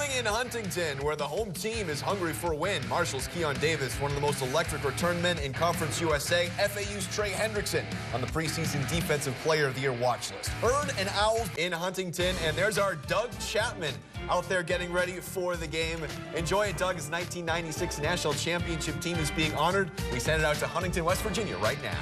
Homecoming in Huntington, where the home team is hungry for a win. Marshall's Keon Davis, one of the most electric return men in Conference USA. FAU's Trey Hendrickson on the preseason Defensive Player of the Year watch list. Herd and Owls in Huntington, and there's our Doug Chapman out there getting ready for the game. Enjoy it, Doug. His 1996 National Championship team is being honored. We send it out to Huntington, West Virginia right now.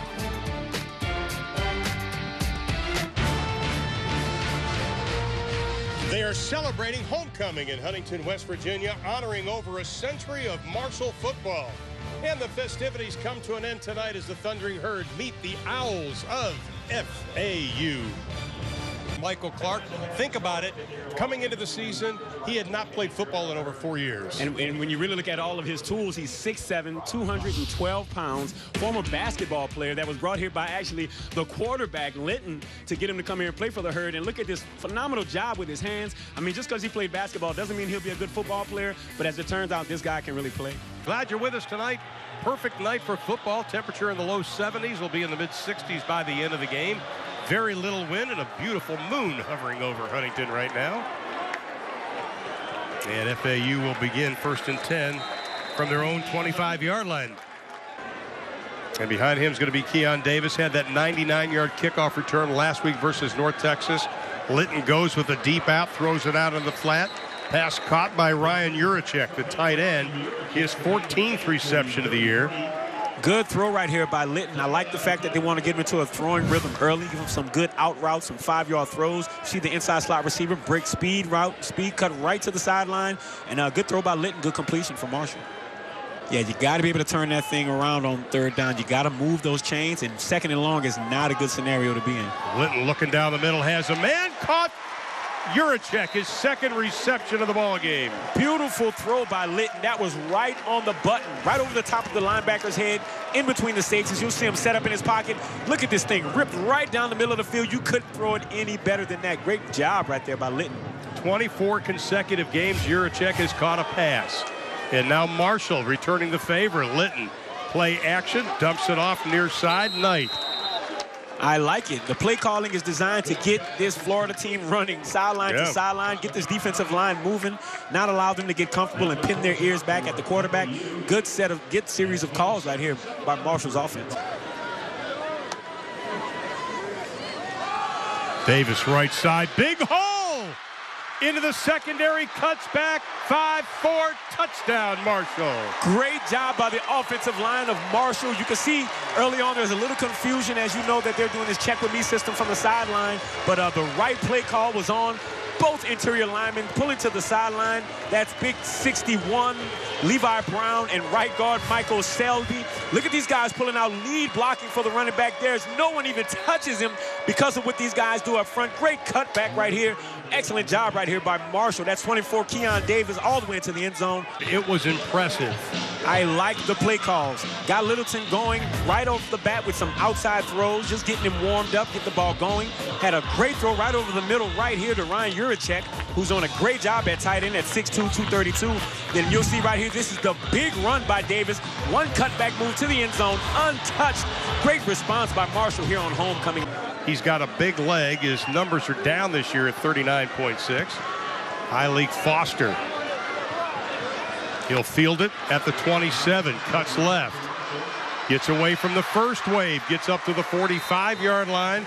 They are celebrating homecoming in Huntington, West Virginia, honoring over a century of Marshall football. And the festivities come to an end tonight as the Thundering Herd meet the Owls of FAU. Michael Clark, think about it. Coming into the season, he had not played football in over 4 years. And when you really look at all of his tools, he's 6'7", 212 pounds, former basketball player that was brought here by actually the quarterback, Linton, to get him to come here and play for the Herd. And look at this phenomenal job with his hands. I mean, just because he played basketball doesn't mean he'll be a good football player, but as it turns out, this guy can really play. Glad you're with us tonight. Perfect night for football. Temperature in the low 70s. Will be in the mid-60s by the end of the game. Very little wind and a beautiful moon hovering over Huntington right now. And FAU will begin 1st and 10 from their own 25-yard line. And behind him is going to be Keon Davis. Had that 99-yard kickoff return last week versus North Texas. Linton goes with a deep out, throws it out on the flat. Pass caught by Ryan Juracek, the tight end. His 14th reception of the year. Good throw right here by Linton. I like the fact that they want to get him into a throwing rhythm early, give him some good out routes, some 5-yard throws. See the inside slot receiver, break speed route, speed cut right to the sideline. And a good throw by Linton, good completion for Marshall. Yeah, you got to be able to turn that thing around on 3rd down. You got to move those chains, and 2nd and long is not a good scenario to be in. Linton looking down the middle, has a man caught. Juracek, his 2nd reception of the ball game. Beautiful throw by Linton. That was right on the button, right over the top of the linebacker's head, in between the safeties. You'll see him set up in his pocket. Look at this thing, ripped right down the middle of the field. You couldn't throw it any better than that. Great job right there by Linton. 24 consecutive games, Juracek has caught a pass. And now Marshall returning the favor. Linton, play action, dumps it off near side, Knight. I like it. The play calling is designed to get this Florida team running sideline to sideline, get this defensive line moving, not allow them to get comfortable and pin their ears back at the quarterback. Good series of calls right here by Marshall's offense. Davis right side, big hole into the secondary, cuts back, 5-4, touchdown Marshall. Great job by the offensive line of Marshall. You can see early on there's a little confusion, as you know, that they're doing this check with me system from the sideline, but the right play call was on. Both interior linemen pulling to the sideline. That's big 61, Levi Brown, and right guard Michael Selby. Look at these guys pulling out lead blocking for the running back. There's no one even touches him because of what these guys do up front. Great cutback right here. Excellent job right here by Marshall. That's 24, Keon Davis, all the way into the end zone. It was impressive. I like the play calls. Got Littleton going right off the bat with some outside throws, just getting him warmed up, get the ball going. Had a great throw right over the middle right here to Ryan Juracek, who's on a great job at tight end at 6'2", 232. Then you'll see right here, this is the big run by Davis. One cutback move to the end zone, untouched. Great response by Marshall here on homecoming. He's got a big leg. His numbers are down this year at 39.6. Tyleik Foster. He'll field it at the 27, cuts left. Gets away from the first wave, gets up to the 45-yard line.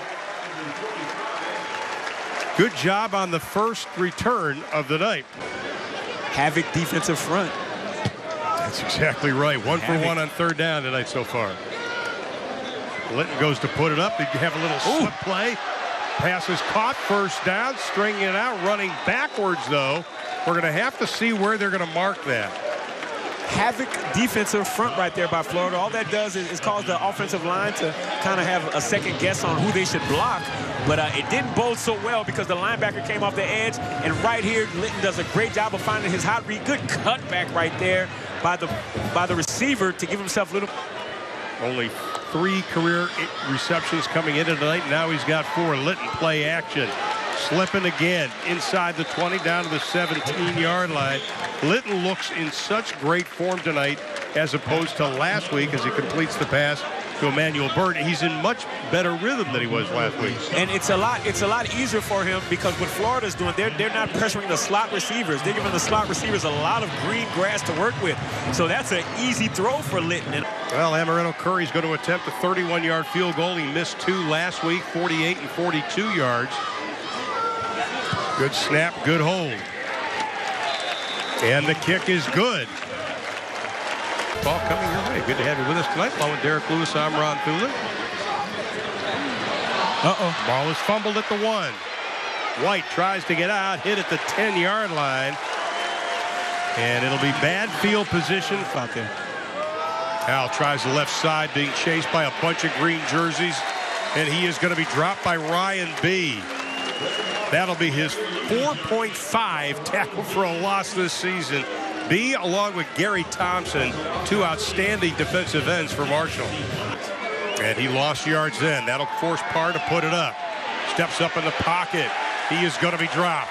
Good job on the first return of the night. Havoc defensive front. That's exactly right. 1 for 1 on 3rd down tonight so far. Linton goes to put it up. They have a little slip play. Pass is caught, 1st down, stringing it out, running backwards though. We're going to have to see where they're going to mark that. Havoc defensive front right there by Florida. All that does is cause the offensive line to kind of have a second guess on who they should block. But it didn't bode so well because the linebacker came off the edge. And right here, Linton does a great job of finding his hot read. Good cutback right there by the receiver to give himself a little. Only 3 career receptions coming into tonight. Now he's got 4. Linton play action. Slipping again inside the 20 down to the 17-yard line. Linton looks in such great form tonight as opposed to last week as he completes the pass to Emmanuel Byrd. He's in much better rhythm than he was last week. And it's a lot easier for him because what Florida's doing, they're not pressuring the slot receivers. They're giving the slot receivers a lot of green grass to work with. So that's an easy throw for Litton. Well, Amaretto Curry's going to attempt a 31-yard field goal. He missed 2 last week, 48 and 42 yards. Good snap, good hold. And the kick is good. Ball coming your way. Good to have you with us tonight. Along with Derek Lewis, I'm Ron Thula. Ball is fumbled at the 1. White tries to get out, hit at the 10-yard line. And it'll be bad field position out there. Al tries the left side, being chased by a bunch of green jerseys. And he is going to be dropped by Ryan B. That'll be his 4.5 tackle for a loss this season. B, along with Gary Thompson, 2 outstanding defensive ends for Marshall. And he lost yards then. That'll force Parr to put it up. Steps up in the pocket. He is going to be dropped.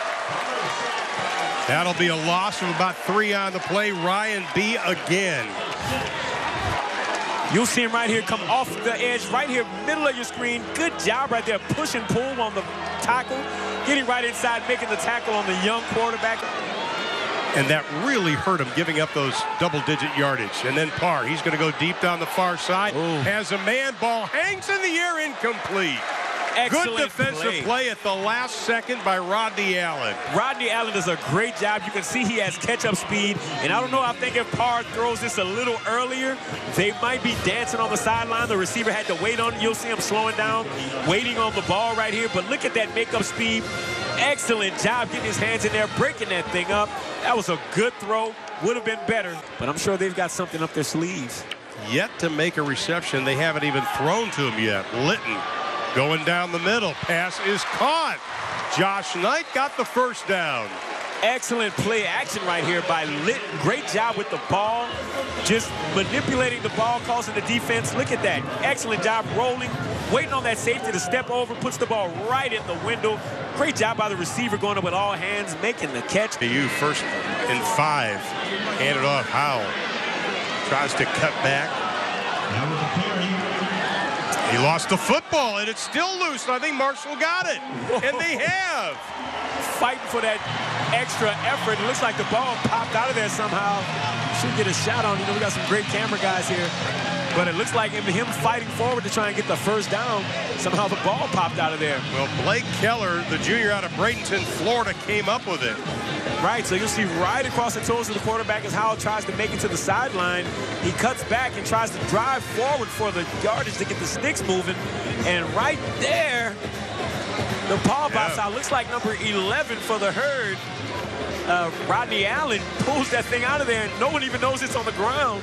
That'll be a loss of about 3 on the play. Ryan B again. You'll see him right here come off the edge, right here, middle of your screen. Good job right there, push and pull on the tackle, getting right inside, making the tackle on the young quarterback. And that really hurt him, giving up those double-digit yardage. And then Parr, he's going to go deep down the far side. Ooh. Has a man, ball hangs in the air, incomplete. Excellent Good defensive play at the last second by Rodney Allen. Rodney Allen does a great job. You can see he has catch-up speed. And I don't know, I think if Parr throws this a little earlier, they might be dancing on the sideline. The receiver had to wait on it. You'll see him slowing down, waiting on the ball right here. But look at that make-up speed. Excellent job getting his hands in there, breaking that thing up. That was a good throw. Would have been better. But I'm sure they've got something up their sleeves. Yet to make a reception. They haven't even thrown to him yet. Litton going down the middle. Pass is caught. Josh Knight got the first down. Excellent play action right here by Litton. Great job with the ball. Just manipulating the ball, causing the defense. Look at that. Excellent job rolling, waiting on that safety to step over, puts the ball right in the window. Great job by the receiver going up with all hands, making the catch. You first and 5. Handed off. Howell tries to cut back. He lost the football, and it's still loose. I think Marshall got it, and they have. Fighting for that extra effort. It looks like the ball popped out of there somehow. Should get a shot on. You know, we got some great camera guys here. But it looks like him fighting forward to try and get the first down. Somehow the ball popped out of there. Well, Blake Keller, the junior out of Bradenton, Florida, came up with it. Right, so you'll see right across the toes of the quarterback as Howell tries to make it to the sideline. He cuts back and tries to drive forward for the yardage to get the sticks moving. And right there, the ball bounce out. Looks like number 11 for the Herd. Rodney Allen pulls that thing out of there, and no one even knows it's on the ground.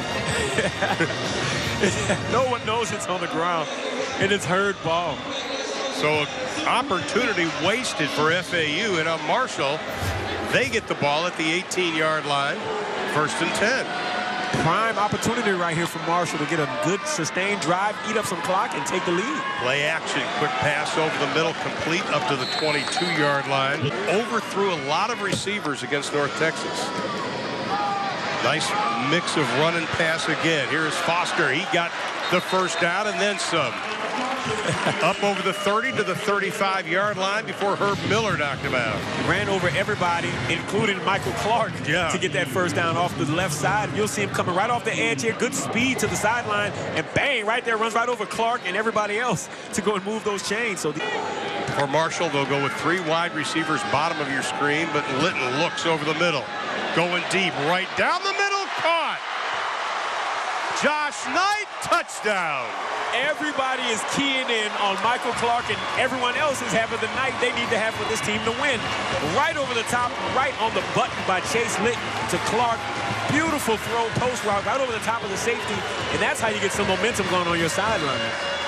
No one knows it's on the ground, and it's Herd ball. So opportunity wasted for FAU, and Marshall, they get the ball at the 18-yard line, 1st and 10. Prime opportunity right here for Marshall to get a good sustained drive, eat up some clock, and take the lead. Play action, quick pass over the middle, complete up to the 22-yard line. Overthrew a lot of receivers against North Texas. Nice mix of run and pass again. Here's Foster. He got the first down and then some. Up over the 30 to the 35-yard line before Herb Miller knocked him out. Ran over everybody, including Michael Clark, to get that first down off the left side. You'll see him coming right off the edge here. Good speed to the sideline, and bang, right there, runs right over Clark and everybody else to go and move those chains. So for Marshall, they'll go with 3 wide receivers, bottom of your screen, but Litton looks over the middle. Going deep, right down the middle, caught. Josh Knight, touchdown. Everybody is keying in on Michael Clark, and everyone else is having the night they need to have for this team to win. Right over the top, right on the button by Chase Litton to Clark. Beautiful throw, post route, right over the top of the safety, and that's how you get some momentum going on your sideline.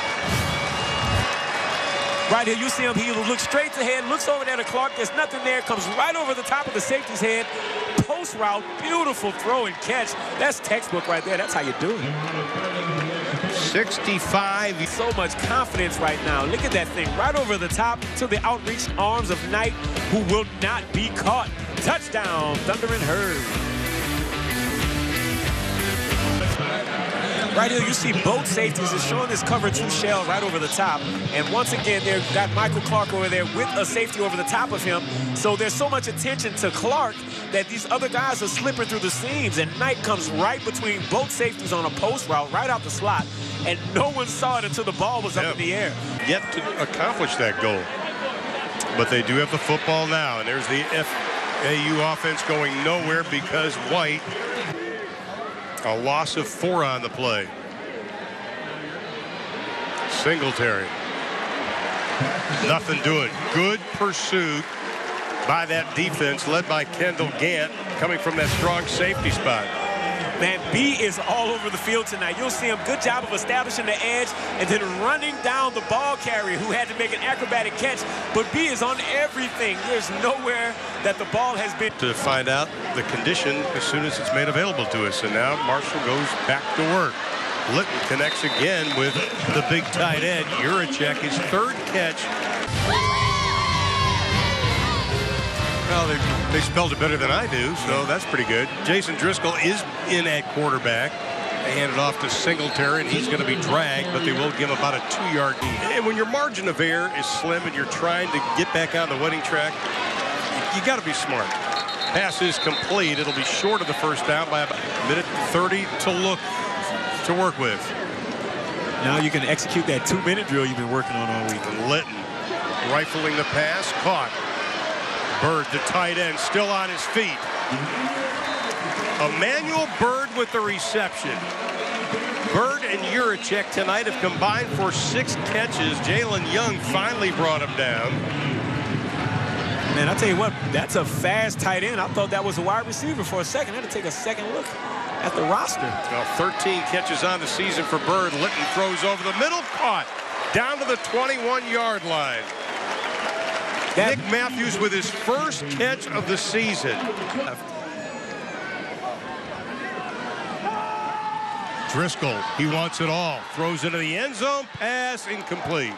Right here, you see him, he looks straight ahead, looks over there to Clark, there's nothing there, comes right over the top of the safety's head, post route, beautiful throw and catch. That's textbook right there, that's how you do it. 65. So much confidence right now. Look at that thing, right over the top to the outreached arms of Knight, who will not be caught. Touchdown, Thunder and Herd. Right here, you see both safeties is showing this cover 2 shell right over the top. And once again, they've got Michael Clark over there with a safety over the top of him. So there's so much attention to Clark that these other guys are slipping through the seams. And Knight comes right between both safeties on a post route, right out the slot. And no one saw it until the ball was up in the air. Yet to accomplish that goal. But they do have the football now. And there's the FAU offense going nowhere because White, a loss of 4 on the play. Singletary. Nothing doing. Good pursuit by that defense led by Kendall Gant coming from that strong safety spot. Man, B is all over the field tonight. You'll see him. Good job of establishing the edge and then running down the ball carrier who had to make an acrobatic catch. But B is on everything. There's nowhere that the ball has been. To find out the condition as soon as it's made available to us. And now Marshall goes back to work. Litton connects again with the big tight end. Juracek, his 3rd catch. Well, they spelled it better than I do, so that's pretty good. Jason Driscoll is in at quarterback. They hand it off to Singletary, and he's going to be dragged, but they will give him about a 2-yard lead. And when your margin of error is slim and you're trying to get back on the winning track, you got to be smart. Pass is complete. It'll be short of the first down by about a minute 30 to work with. Now you can execute that 2-minute drill you've been working on all week. Litton rifling the pass, caught. Bird, the tight end, still on his feet. Emmanuel Bird with the reception. Bird and Juracek tonight have combined for 6 catches. Jalen Young finally brought him down. Man, I'll tell you what, that's a fast tight end. I thought that was a wide receiver for a second. I had to take a second look at the roster. Well, 13 catches on the season for Bird. Litton throws over the middle, caught. Down to the 21-yard line. Nick Matthews with his first catch of the season. Driscoll, he wants it all. Throws into the end zone, pass incomplete.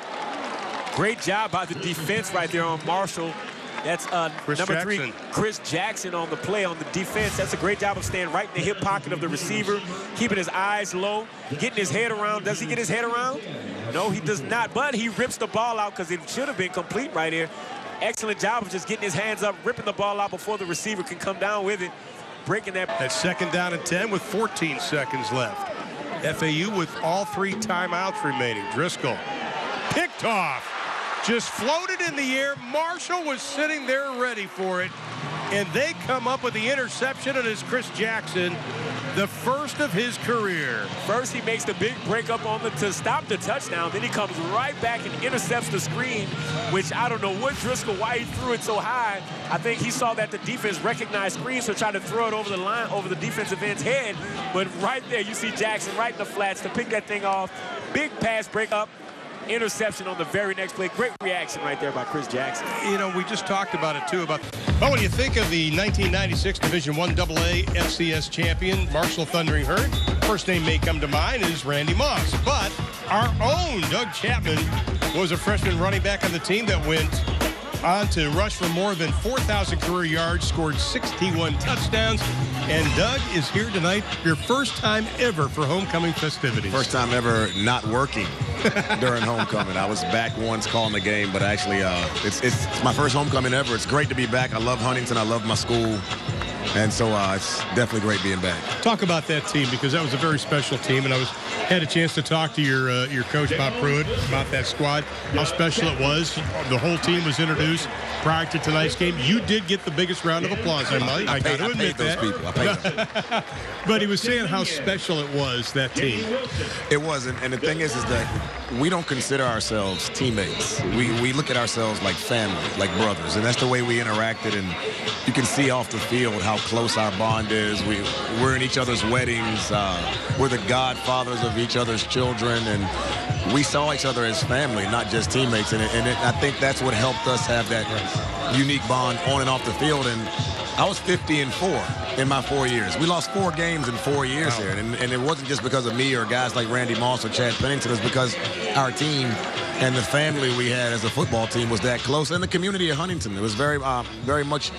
Great job by the defense right there on Marshall. That's number 3, Chris Jackson on the play on the defense. That's a great job of staying right in the hip pocket of the receiver, keeping his eyes low, getting his head around. Does he get his head around? No, he does not, but he rips the ball out because it should have been complete right here. Excellent job of just getting his hands up, ripping the ball out before the receiver can come down with it, breaking that. At 2nd down and 10 with 14 seconds left. FAU with all 3 timeouts remaining. Driscoll picked off. Just floated in the air. Marshall was sitting there ready for it. And they come up with the interception, and it's Chris Jackson, the first of his career. First, he makes the big break up on to stop the touchdown. Then he comes right back and intercepts the screen, which I don't know what Driscoll, why he threw it so high. I think he saw that the defense recognized screen, so tried to throw it over the line, over the defensive end's head. But right there, you see Jackson right in the flats to pick that thing off. Big pass break up. Interception on the very next play. Great reaction right there by Chris Jackson. You know, we just talked about it, too. Well, when you think of the 1996 Division I AA FCS champion, Marshall Thundering Herd, first name may come to mind is Randy Moss. But our own Doug Chapman was a freshman running back on the team that went on to rush for more than 4,000 career yards, scored 61 touchdowns. And Doug is here tonight, your first time ever for homecoming festivities. First time ever not working during homecoming. I was back once calling the game, but actually it's my first homecoming ever. It's great to be back. I love Huntington. I love my school. And so it's definitely great being back. Talk about that team, because that was a very special team, and I had a chance to talk to your coach, Bob Pruitt, about that squad, how special it was. The whole team was introduced prior to tonight's game. You did get the biggest round of applause, I got to admit that. I paid those people. But he was saying how special it was, that team. It was, and the thing is that we don't consider ourselves teammates. We look at ourselves like family, like brothers, and that's the way we interacted. And you can see off the field how close our bond is. We're in each other's weddings. We're the godfathers of each other's children, and we saw each other as family, not just teammates. And I think that's what helped us have that unique bond on and off the field. And I was 50-4 in my 4 years. We lost 4 games in 4 years here, and it wasn't just because of me or guys like Randy Moss or Chad Pennington. It was because our team and the family we had as a football team was that close, and the community of Huntington. It was very much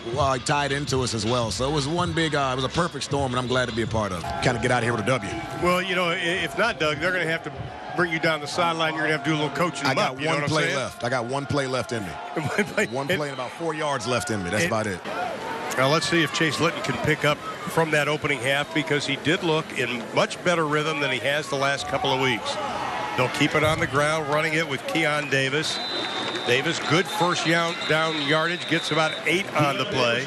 tied into us as well. So it was one big, it was a perfect storm, and I'm glad to be a part of it. Kind of get out of here with a W. Well, you know, if not, Doug, they're going to have to bring you down the sideline. You're going to have to do a little coaching. I got one play left. I got one play left in me. One play and about 4 yards left in me. That's about it. Now let's see if Chase Litton can pick up from that opening half, because he did look in much better rhythm than he has the last couple of weeks. They'll keep it on the ground, running it with Keon Davis. Davis, good first down yardage, gets about 8 on the play.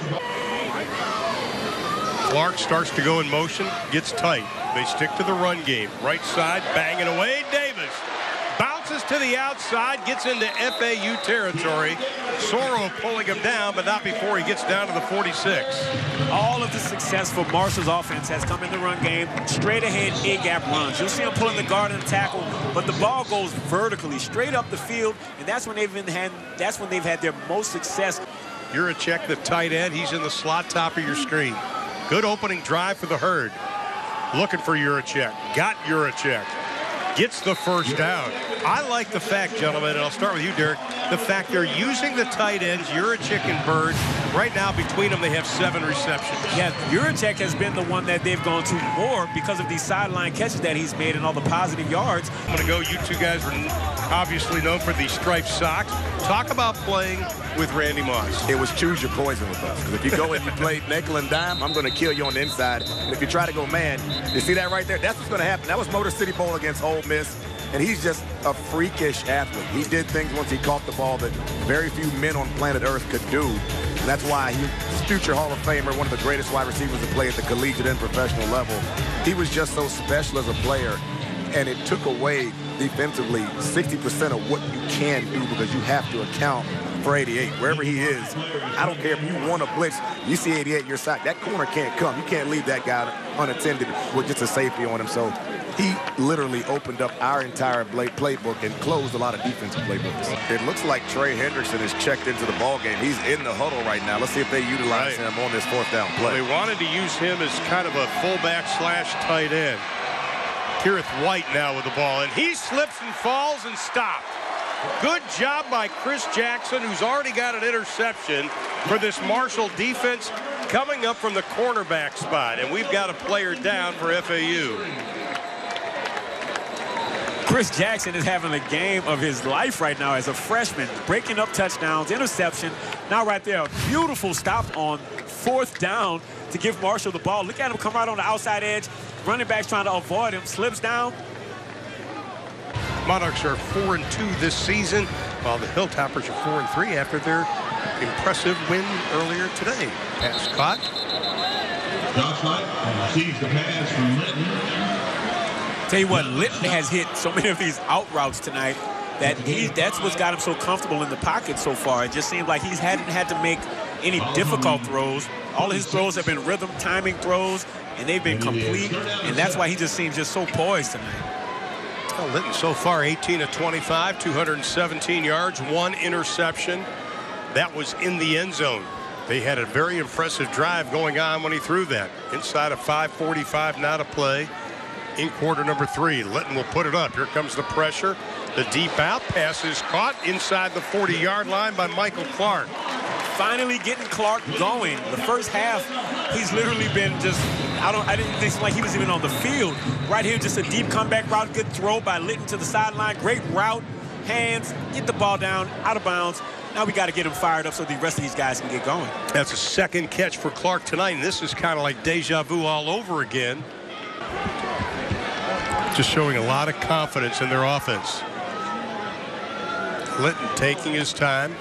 Clark starts to go in motion, gets tight. They stick to the run game. Right side, banging away. Davis bounces to the outside, gets into FAU territory. Soro pulling him down, but not before he gets down to the 46. All of the success for Marshall's offense has come in the run game. Straight ahead, A-gap runs. You'll see him pulling the guard and the tackle, but the ball goes vertically, straight up the field, and that's when they've had their most success. Yurachek, the tight end, he's in the slot top of your screen. Good opening drive for the Herd. Looking for Yurachek. Got Yurachek. Gets the first down. I like the fact, gentlemen, and I'll start with you, Derek, the fact they're using the tight ends, Yurachek and Bird. Right now, between them, they have 7 receptions. Yeah, Yurachek has been the one that they've gone to more because of these sideline catches that he's made and all the positive yards. I'm going to go. You two guys are obviously known for these striped socks. Talk about playing with Randy Moss. It was choose your poison with us. Because if you go and you play nickel and dime, I'm going to kill you on the inside. And if you try to go man, you see that right there? That's what's going to happen. That was Motor City Bowl against Ole Miss. And he's just a freakish athlete. He did things once he caught the ball that very few men on planet Earth could do. And that's why he's future Hall of Famer, one of the greatest wide receivers to play at the collegiate and professional level. He was just so special as a player. And it took away defensively 60% of what you can do, because you have to account for 88. Wherever he is, I don't care if you want to blitz, you see 88 your side, that corner can't come. You can't leave that guy unattended with just a safety on him. So he literally opened up our entire playbook and closed a lot of defensive playbooks. It looks like Trey Hendrickson is checked into the ball game. He's in the huddle right now. Let's see if they utilize him on this 4th down play. Well, they wanted to use him as kind of a fullback slash tight end. Kierith White now with the ball, and he slips and falls and stopped. Good job by Chris Jackson, who's already got an interception for this Marshall defense coming up from the cornerback spot. And we've got a player down for FAU. Chris Jackson is having a game of his life right now as a freshman, breaking up touchdowns, interception. Now right there, a beautiful stop on 4th down to give Marshall the ball. Look at him come right on the outside edge. Running back's trying to avoid him, slips down. Monarchs are 4-2 this season, while the Hilltoppers are 4-3 after their impressive win earlier today. Pass caught. Josh Light receives the pass from Litton. Tell you what, Litton has hit so many of these out routes tonight that that's what's got him so comfortable in the pocket so far. It just seems like he hadn't had to make any difficult throws. All of his throws have been rhythm timing throws, and they've been complete, and that's why he just seems just so poised tonight. Well, Litton so far 18 of 25, 217 yards, 1 interception. That was in the end zone. They had a very impressive drive going on when he threw that. Inside of 5:45 now to play in quarter number 3. Litton will put it up. Here comes the pressure. The deep out pass is caught inside the 40-yard line by Michael Clark. Finally getting Clark going. The first half, he's literally been just, I didn't think like he was even on the field. Right here, just a deep comeback route, good throw by Litton to the sideline. Great route, hands, get the ball down, out of bounds. Now we got to get him fired up so the rest of these guys can get going. That's a second catch for Clark tonight, and this is kind of like deja vu all over again. Just showing a lot of confidence in their offense. Litton taking his time.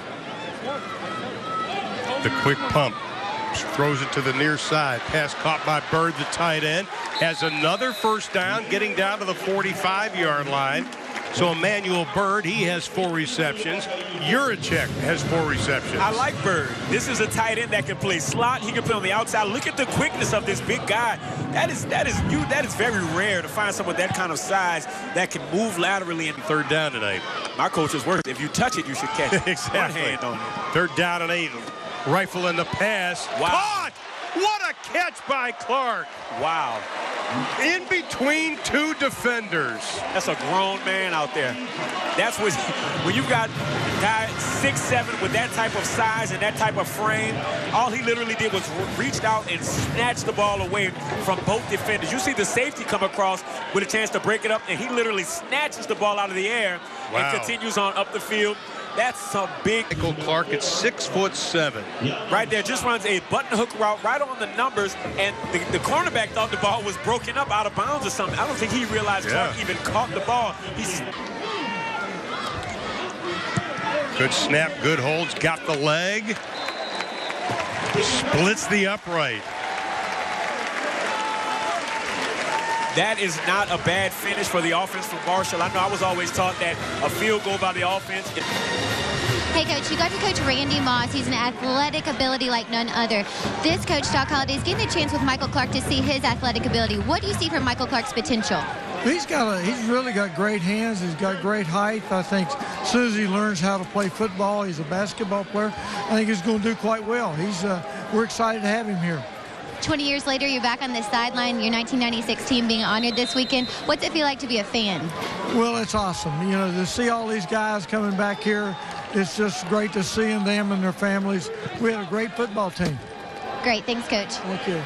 The quick pump. Throws it to the near side. Pass caught by Bird, the tight end. Has another first down, getting down to the 45-yard line. So Emmanuel Bird, he has 4 receptions. Yurachek has 4 receptions. I like Bird. This is a tight end that can play slot. He can play on the outside. Look at the quickness of this big guy. That is very rare to find someone that kind of size that can move laterally. And 3rd down tonight. My coach's words, if you touch it, you should catch it. Exactly. One hand on it. 3rd down and 8. Rifle in the pass. Wow. Caught! What a catch by Clark. Wow. in between two defenders. That's a grown man out there. That's what, when you've got guy 6'7" with that type of size and that type of frame, all he literally did was reached out and snatched the ball away from both defenders. You see the safety come across with a chance to break it up, and he literally snatches the ball out of the air and continues on up the field. That's a big. Michael Clark at 6'7". Right there, just runs a button hook route right on the numbers, and the cornerback thought the ball was broken up out of bounds or something. I don't think he realized Clark even caught the ball. Good snap, good holds, got the leg, splits the upright. That is not a bad finish for the offense from Marshall. I know I was always taught that a field goal by the offense. Hey, Coach, you got to coach Randy Moss. He's an athletic ability like none other. This coach, Doc Holliday, is getting a chance with Michael Clark to see his athletic ability. What do you see from Michael Clark's potential? He's really got great hands. He's got great height. I think as soon as he learns how to play football, he's a basketball player, I think he's going to do quite well. We're excited to have him here. 20 years later, you're back on the sideline, your 1996 team being honored this weekend. What's it feel like to be a fan? Well, it's awesome. You know, to see all these guys coming back here, it's just great to see them and their families. We had a great football team. Great. Thanks, Coach. Thank you.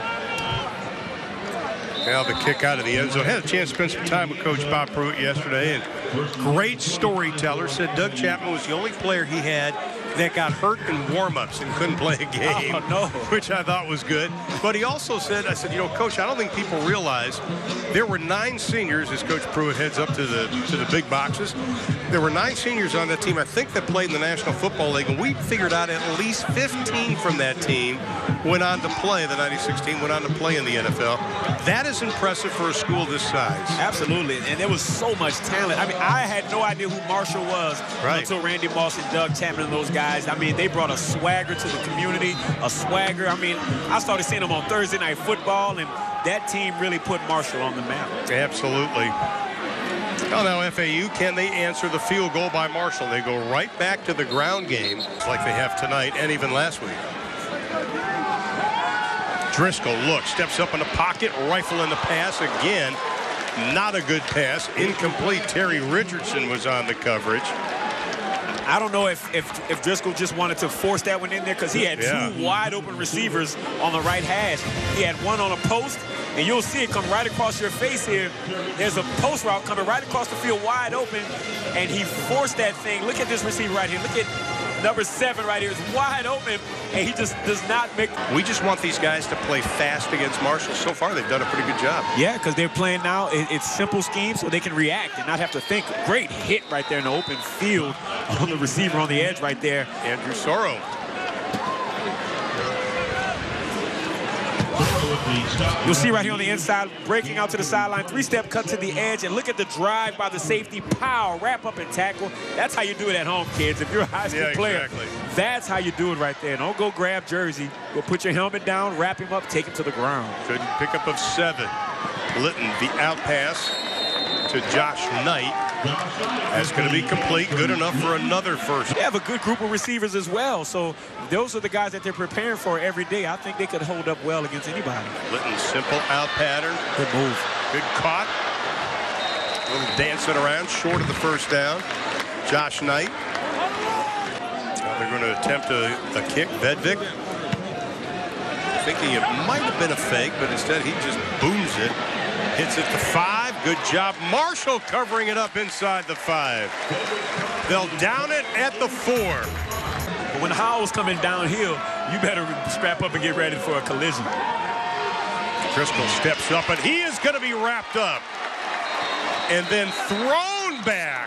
Now the kick out of the end zone. Had a chance to spend some time with Coach Bob Pruitt yesterday, and great storyteller. Said Doug Chapman was the only player he had that got hurt in warm-ups and couldn't play a game, which I thought was good. But he also said, I said, you know, Coach, I don't think people realize there were 9 seniors, as Coach Pruitt heads up to the big boxes. There were 9 seniors on that team, I think, that played in the National Football League, and we figured out at least 15 from that team went on to play, the 96 team went on to play in the NFL. That is impressive for a school this size. Absolutely, and there was so much talent. I mean, I had no idea who Marshall was until Randy Moss and Doug Chapman and those guys. I mean, they brought a swagger to the community, a swagger. I mean, I started seeing them on Thursday Night Football, and that team really put Marshall on the map. Absolutely. Well, now FAU, can they answer the field goal by Marshall? They go right back to the ground game like they have tonight and even last week. Driscoll looks, steps up in the pocket, rifle in the pass again. Not a good pass, incomplete. Terry Richardson was on the coverage. I don't know if Driscoll just wanted to force that one in there because he had 2 wide open receivers on the right hash. He had one on a post, and you'll see it come right across your face here. There's a post route coming right across the field wide open, and he forced that thing. Look at this receiver right here. Look at number 7 right here. It's wide open, and he just does not make. We just want these guys to play fast against Marshall. So far, they've done a pretty good job. Yeah, because they're playing now. It's simple schemes, so they can react and not have to think. Great hit right there in the open field on the receiver on the edge right there. Andrew Soro. You'll see right here on the inside, breaking out to the sideline, 3-step cut to the edge, and look at the drive by the safety. Pow, wrap up and tackle. That's how you do it at home, kids. If you're a high school player, that's how you do it right there. Don't go grab jersey. Go put your helmet down, wrap him up, take him to the ground. Good pickup of 7. Litton, the out pass to Josh Knight. That's going to be complete, good enough for another first. They have a good group of receivers as well, so those are the guys that they're preparing for every day. I think they could hold up well against anybody. Litton, simple out pattern. Good move. Good caught. A little dancing around, short of the first down. Josh Knight. Now they're going to attempt a kick. Vedvik. Thinking it might have been a fake, but instead he just booms it. Hits it to 5. Good job. Marshall covering it up inside the 5. They'll down it at the 4. But when Howell's coming downhill, you better strap up and get ready for a collision. Driscoll steps up, and he is going to be wrapped up and then thrown back.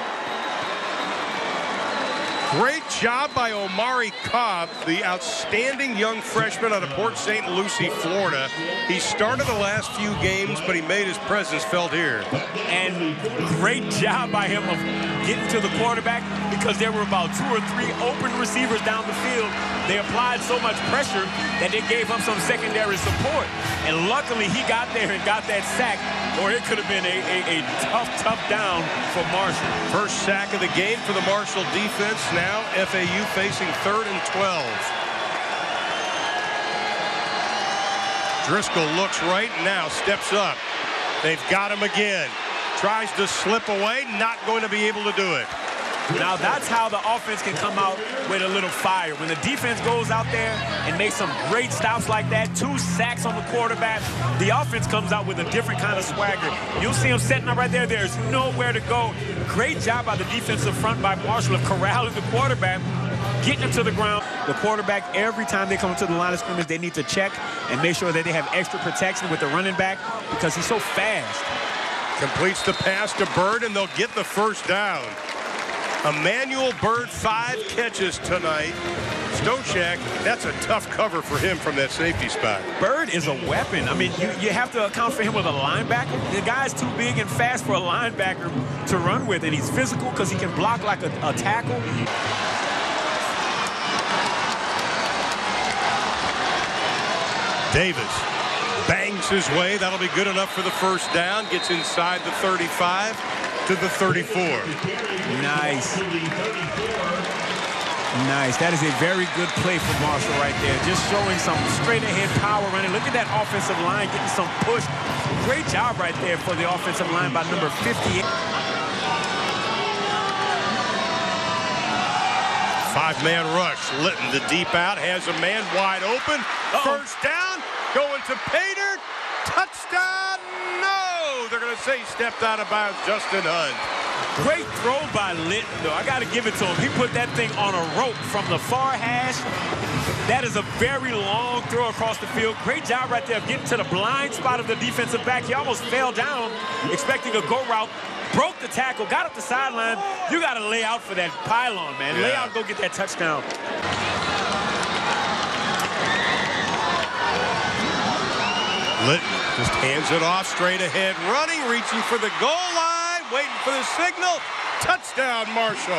Great job by Omari Cobb, the outstanding young freshman out of Port St. Lucie, Florida. He started the last few games, but he made his presence felt here. And great job by him of getting to the quarterback because there were about 2 or 3 open receivers down the field. They applied so much pressure that they gave him some secondary support. And luckily, he got there and got that sack, or it could have been a tough down for Marshall. First sack of the game for the Marshall defense. Now FAU facing 3rd and 12. Driscoll looks right now, steps up. They've got him again. Tries to slip away, not going to be able to do it. Now that's how the offense can come out with a little fire. When the defense goes out there and makes some great stops like that, 2 sacks on the quarterback, the offense comes out with a different kind of swagger. You'll see him setting up right there. There's nowhere to go. Great job by the defensive front by Marshall of corralling the quarterback, getting him to the ground. The quarterback, every time they come to the line of scrimmage, they need to check and make sure that they have extra protection with the running back because he's so fast. Completes the pass to Byrd, and they'll get the first down. Emmanuel Byrd, 5 catches tonight. Stochek, that's a tough cover for him from that safety spot. Byrd is a weapon. I mean, you have to account for him with a linebacker. The guy's too big and fast for a linebacker to run with, and he's physical because he can block like a tackle. Davis bangs his way. That'll be good enough for the first down. Gets inside the 35 to the 34. Nice. Nice. That is a very good play for Marshall right there. Just showing some straight-ahead power running. Look at that offensive line getting some push. Great job right there for the offensive line by number 58. 5-man rush. Litton, the deep out, has a man wide open. First down, going to Pater. Touchdown, no! They're going to say stepped out of bounds, Justin Hunt. Great throw by Litton, though. I got to give it to him. He put that thing on a rope from the far hash. That is a very long throw across the field. Great job right there of getting to the blind spot of the defensive back. He almost fell down expecting a go route. Broke the tackle, got up the sideline. You got to lay out for that pylon, man. Yeah. Lay out and go get that touchdown. Litton just hands it off straight ahead, running, reaching for the goal line, waiting for the signal. Touchdown, Marshall.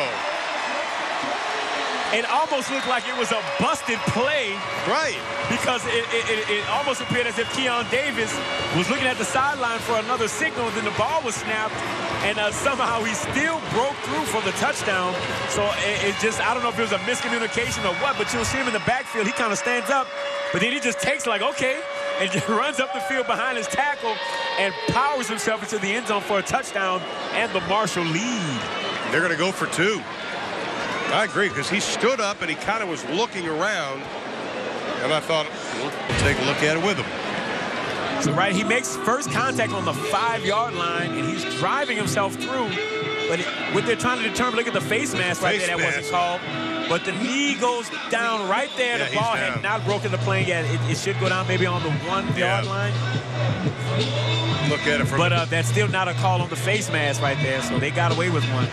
It almost looked like it was a busted play. Right. Because it almost appeared as if Keon Davis was looking at the sideline for another signal, then the ball was snapped, and somehow he still broke through for the touchdown. So it just, I don't know if it was a miscommunication or what, but you'll see him in the backfield. He kind of stands up, but then he just takes like, okay, and just runs up the field behind his tackle and powers himself into the end zone for a touchdown and the Marshall lead. They're going to go for 2. I agree, because he stood up and he kind of was looking around, and I thought, we'll take a look at it with him. So, right, he makes first contact on the 5-yard line, and he's driving himself through. But what they're trying to determine, look at the face mask right there, that wasn't called. But the knee goes down right there. The ball had not broken the plane yet. It should go down maybe on the 1-yard line. Look at it from. But that's still not a call on the face mask right there, so they got away with one.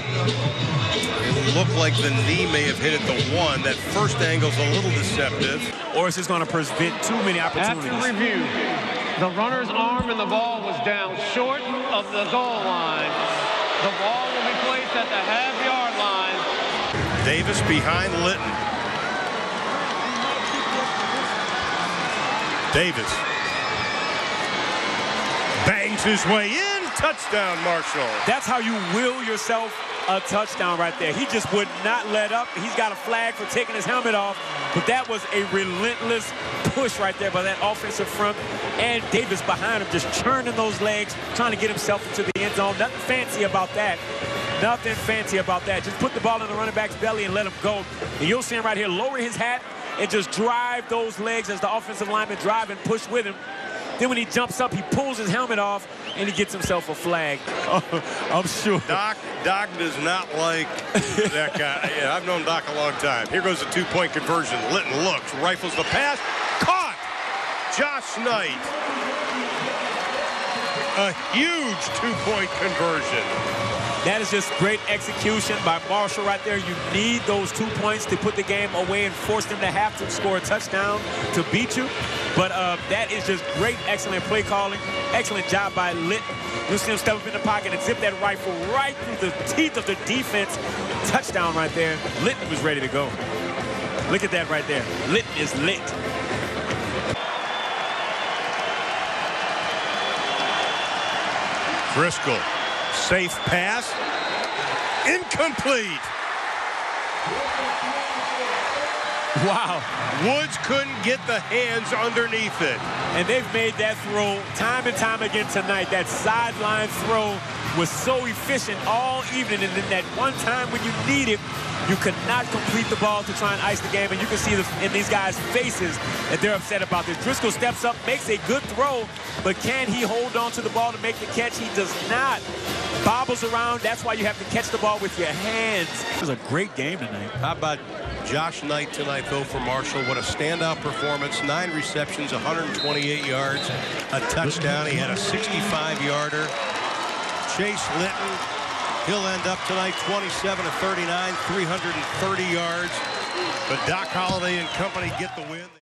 It looked like the knee may have hit at the 1. That first angle's a little deceptive. Or it's just going to prevent too many opportunities. After review, the runner's arm and the ball was down short of the goal line. The ball will be placed at the half-yard line. Davis behind Litton. Davis bangs his way in. Touchdown, Marshall. That's how you will yourself a touchdown right there. He just would not let up. He's got a flag for taking his helmet off, but that was a relentless push right there by that offensive front. And Davis behind him, just churning those legs, trying to get himself into the end zone. Nothing fancy about that. Nothing fancy about that. Just put the ball in the running back's belly and let him go. And you'll see him right here lower his hat and just drive those legs as the offensive lineman drive and push with him. Then when he jumps up, he pulls his helmet off, and he gets himself a flag. I'm sure. Doc does not like that guy. Yeah, I've known Doc a long time. Here goes a 2-point conversion. Litton looks, rifles the pass. Caught! Josh Knight. A huge 2-point conversion. That is just great execution by Marshall right there. You need those 2 points to put the game away and force them to have to score a touchdown to beat you. But that is just great, excellent play calling. Excellent job by Litton. You see him step up in the pocket and zip that rifle right through the teeth of the defense. Touchdown right there. Litton was ready to go. Look at that right there. Litton is lit. Driscoll. Safe pass. Incomplete. Wow. Woods couldn't get the hands underneath it. And they've made that throw time and time again tonight. That sideline throw was so efficient all evening, and then that one time when you need it, you could not complete the ball to try and ice the game. And you can see in these guys' faces that they're upset about this. Driscoll steps up, makes a good throw, but can he hold on to the ball to make the catch? He does not. Bobbles around. That's why you have to catch the ball with your hands. It was a great game tonight. How about Josh Knight tonight, though, for Marshall? What a standout performance. 9 receptions, 128 yards, a touchdown. He had a 65-yarder. Chase Litton, he'll end up tonight 27 of 39, 330 yards. But Doc Holliday and company get the win.